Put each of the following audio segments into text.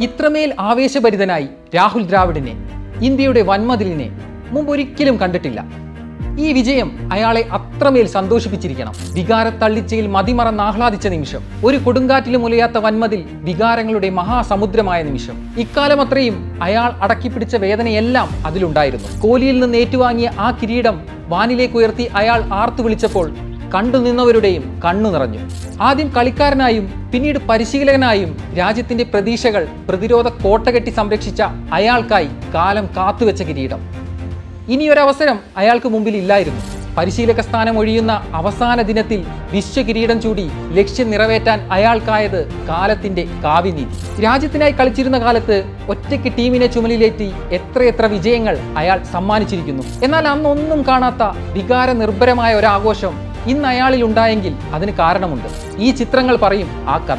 ഇത്രമേൽ ആവേശഭരിതനായി രാഹുൽ ദ്രാവിഡിനെ, ഇന്ത്യയുടെ വൻമതിലിനെ മുമ്പൊരിക്കലും കണ്ടിട്ടില്ല. ഈ വിജയം അയാളെ അത്രമേൽ സന്തോഷിപ്പിച്ചിരിക്കണം. വികാരത്തള്ളിച്ചയിൽ മതിമറന്ന് ആഹ്ലാദിച്ച നിമിഷം, ഒരു കൊടുങ്കാറ്റിലും ഉലയാത്ത വൻമതിൽ വികാരങ്ങളുടെ മഹാസമുദ്രമായ നിമിഷം. ഇക്കാലം അത്രയും അയാൾ അടക്കിപ്പിടിച്ച വേദനയെല്ലാം അതിലുണ്ടായിരുന്നു. കോഹ്ലിയിൽ നിന്ന് ഏറ്റുവാങ്ങിയ ആ കിരീടം വാനിലേക്ക് ഉയർത്തി അയാൾ ആർത്തു വിളിച്ചപ്പോൾ കണ്ടുനിന്നവരുടെയും കണ്ണു നിറഞ്ഞു. ആദ്യം കളിക്കാരനായും പിന്നീട് പരിശീലകനായും രാജ്യത്തിന്റെ പ്രതീക്ഷകൾ പ്രതിരോധ കോട്ട കെട്ടി സംരക്ഷിച്ച അയാൾക്കായി കാലം കാത്തുവെച്ച കിരീടം. ഇനിയൊരവസരം അയാൾക്ക് മുമ്പിൽ ഇല്ലായിരുന്നു. പരിശീലക സ്ഥാനം ഒഴിയുന്ന അവസാന ദിനത്തിൽ വിശ്വകിരീടം ചൂടി ലക്ഷ്യം നിറവേറ്റാൻ അയാൾക്കായത് കാലത്തിന്റെ കാവ്യനീതി. രാജ്യത്തിനായി കളിച്ചിരുന്ന കാലത്ത് ഒറ്റയ്ക്ക് ടീമിനെ ചുമലിലേറ്റി എത്രയെത്ര വിജയങ്ങൾ അയാൾ സമ്മാനിച്ചിരിക്കുന്നു. എന്നാൽ അന്നൊന്നും കാണാത്ത വികാര നിർഭരമായ ഒരാഘോഷം ഇന്ന് അയാളിൽ ഉണ്ടായെങ്കിൽ അതിന് കാരണമുണ്ട്. ഈ ചിത്രങ്ങൾ പറയും ആ കഥ.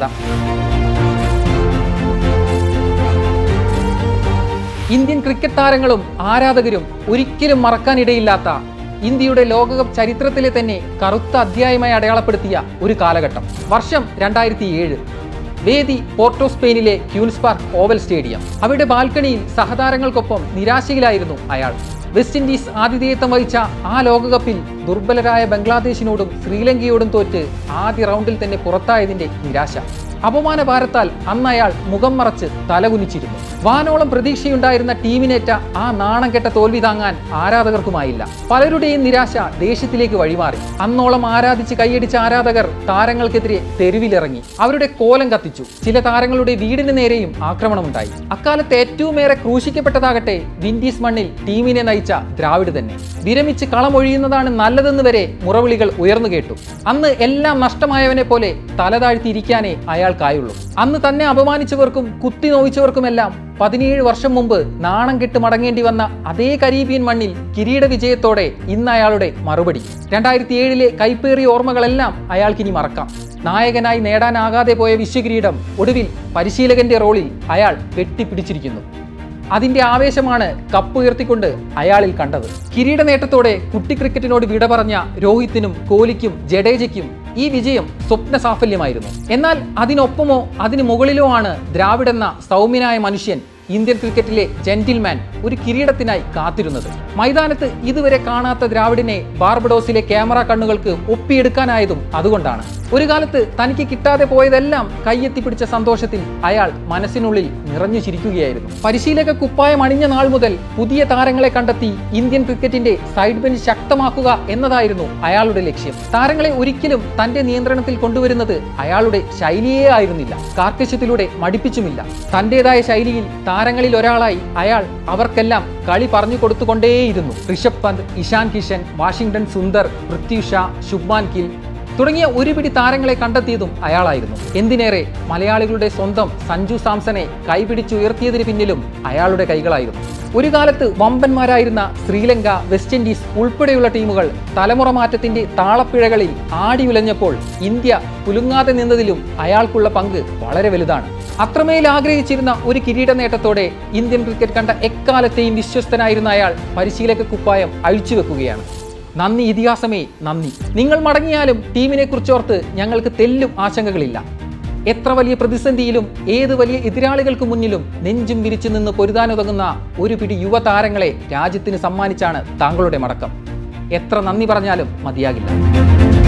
ഇന്ത്യൻ ക്രിക്കറ്റ് താരങ്ങളും ആരാധകരും ഒരിക്കലും മറക്കാനിടയില്ലാത്ത, ഇന്ത്യയുടെ ലോകകപ്പ് ചരിത്രത്തിലെ തന്നെ കറുത്ത അധ്യായമായി അടയാളപ്പെടുത്തിയ ഒരു കാലഘട്ടം. വർഷം 2007. വേദി പോർട്ടോ സ്പെയിനിലെ ക്യൂൻസ് പാർക്ക് ഓവൽ സ്റ്റേഡിയം. അവിടെ ബാൽക്കണിയിൽ സഹതാരങ്ങൾക്കൊപ്പം നിരാശയിലായിരുന്നു അയാൾ. വെസ്റ്റ് ഇൻഡീസ് ആതിഥേയത്വം വഹിച്ച ആ ലോകകപ്പിൽ ദുർബലരായ ബംഗ്ലാദേശിനോടും ശ്രീലങ്കയോടും തോറ്റ് ആദ്യ റൗണ്ടിൽ തന്നെ പുറത്തായതിന്റെ നിരാശ. അപമാന ഭാരത്താൽ അന്ന് അയാൾ മുഖം മറച്ച് തലകുനിച്ചിരുന്നു. വാനോളം പ്രതീക്ഷയുണ്ടായിരുന്ന ടീമിനേറ്റ ആ നാണം കെട്ട തോൽവി താങ്ങാൻ ആരാധകർക്കുമായില്ല. പലരുടെയും നിരാശ ദേഷ്യത്തിലേക്ക് വഴിമാറി. അന്നോളം ആരാധിച്ച് കൈയടിച്ച ആരാധകർ താരങ്ങൾക്കെതിരെ തെരുവിലിറങ്ങി. അവരുടെ കോലം കത്തിച്ചു. ചില താരങ്ങളുടെ വീടിന് നേരെയും ആക്രമണമുണ്ടായി. അക്കാലത്ത് ഏറ്റവുമേറെ ക്രൂശിക്കപ്പെട്ടതാകട്ടെ വിൻഡീസ് മണ്ണിൽ ടീമിനെ നയിച്ച ദ്രാവിഡ് തന്നെ. വിരമിച്ച് കളമൊഴിയുന്നതാണ് നല്ലതെന്ന് വരെ മുറവിളികൾ ഉയർന്നു കേട്ടു. അന്ന് എല്ലാം നഷ്ടമായവനെ പോലെ തലതാഴ്ത്തിയിരിക്കാനേ അയാൾക്കായുള്ളൂ. അന്ന് തന്നെ അപമാനിച്ചവർക്കും കുത്തി നോവിച്ചവർക്കുമെല്ലാം 17 വർഷം മുമ്പ് നാണം കെട്ട് മടങ്ങേണ്ടി വന്ന അതേ കരീബിയൻ മണ്ണിൽ കിരീട വിജയത്തോടെ ഇന്ന് അയാളുടെ മറുപടി. 2007 കൈപ്പേറിയ ഓർമ്മകളെല്ലാം അയാൾക്കിനി മറക്കാം. നായകനായി നേടാനാകാതെ പോയ വിശ്വകിരീടം ഒടുവിൽ പരിശീലകന്റെ റോളിൽ അയാൾ വെട്ടിപ്പിടിച്ചിരിക്കുന്നു. അതിന്റെ ആവേശമാണ് കപ്പ് ഉയർത്തിക്കൊണ്ട് അയാളിൽ കണ്ടത്. കിരീട നേട്ടത്തോടെ കുട്ടി ക്രിക്കറ്റിനോട് വിട പറഞ്ഞ രോഹിത്തിനും കോഹ്ലിക്കും ജഡേജയ്ക്കും ഈ വിജയം സ്വപ്ന സാഫല്യമായിരുന്നു. എന്നാൽ അതിനൊപ്പമോ അതിന് മുകളിലോ ആണ് ദ്രാവിഡ് എന്ന സൗമ്യനായ മനുഷ്യൻ, ഇന്ത്യൻ ക്രിക്കറ്റിലെ ജെന്റിൽമാൻ, ഒരു കിരീടത്തിനായി കാത്തിരുന്നത്. മൈതാനത്ത് ഇതുവരെ കാണാത്ത ദ്രാവിഡിനെ ബാർബഡോസിലെ ക്യാമറ കണ്ണുകൾക്ക് ഒപ്പിയെടുക്കാനായതും അതുകൊണ്ടാണ്. ഒരു കാലത്ത് തനിക്ക് കിട്ടാതെ പോയതെല്ലാം കയ്യെത്തിപ്പിടിച്ച സന്തോഷത്തിൽ അയാൾ മനസ്സിനുള്ളിൽ നിറഞ്ഞു ചിരിക്കുകയായിരുന്നു. പരിശീലക കുപ്പായം അണിഞ്ഞ നാൾ മുതൽ പുതിയ താരങ്ങളെ കണ്ടെത്തി ഇന്ത്യൻ ക്രിക്കറ്റിന്റെ സൈഡ് ബെഞ്ച് ശക്തമാക്കുക എന്നതായിരുന്നു അയാളുടെ ലക്ഷ്യം. താരങ്ങളെ ഒരിക്കലും തന്റെ നിയന്ത്രണത്തിൽ കൊണ്ടുവരുന്നത് അയാളുടെ ശൈലിയേ ആയിരുന്നില്ല. കാർക്കശ്യത്തിലൂടെ മടിപ്പിച്ചുമില്ല. തന്റേതായ ശൈലിയിൽ താരങ്ങളിൽ ഒരാളായി അയാൾ അവർക്കെല്ലാം കളി പറഞ്ഞു കൊടുത്തുകൊണ്ടേയിരുന്നു. ഋഷഭ് പന്ത്, ഇഷാൻ കിഷൻ, വാഷിംഗ്ടൺ സുന്ദർ, പൃഥ്വി ഷാ, ശുഭ്മാൻ ഗിൽ തുടങ്ങിയ ഒരുപിടി താരങ്ങളെ കണ്ടെത്തിയതും അയാളായിരുന്നു. എന്തിനേറെ മലയാളികളുടെ സ്വന്തം സഞ്ജു സാംസനെ കൈപിടിച്ചുയർത്തിയതിന് പിന്നിലും അയാളുടെ കൈകളായിരുന്നു. ഒരു കാലത്ത് വമ്പന്മാരായിരുന്ന ശ്രീലങ്ക, വെസ്റ്റ് ഇൻഡീസ് ഉൾപ്പെടെയുള്ള ടീമുകൾ തലമുറ മാറ്റത്തിന്റെ താളപ്പിഴകളിൽ ആടിയുലഞ്ഞപ്പോൾ ഇന്ത്യ കുലുങ്ങാതെ നിന്നതിലും അയാൾക്കുള്ള പങ്ക് വളരെ വലുതാണ്. അത്രമേൽ ആഗ്രഹിച്ചിരുന്ന ഒരു കിരീട നേട്ടത്തോടെ ഇന്ത്യൻ ക്രിക്കറ്റ് കണ്ട എക്കാലത്തെയും വിശ്വസ്തനായിരുന്ന അയാൾ പരിശീലക കുപ്പായം അഴിച്ചുവെക്കുകയാണ്. നന്ദി ഇതിഹാസമേ നന്ദി. നിങ്ങൾ മടങ്ങിയാലും ടീമിനെ കുറിച്ചോർത്ത് ഞങ്ങൾക്ക് തെല്ലും ആശങ്കകളില്ല. എത്ര വലിയ പ്രതിസന്ധിയിലും ഏത് വലിയ എതിരാളികൾക്ക് മുന്നിലും നെഞ്ചും വിരിച്ചു നിന്ന് പൊരുതാനുതകുന്ന ഒരു പിടി യുവതാരങ്ങളെ രാജ്യത്തിന് സമ്മാനിച്ചാണ് താങ്കളുടെ മടക്കം. എത്ര നന്ദി പറഞ്ഞാലും മതിയാകില്ല.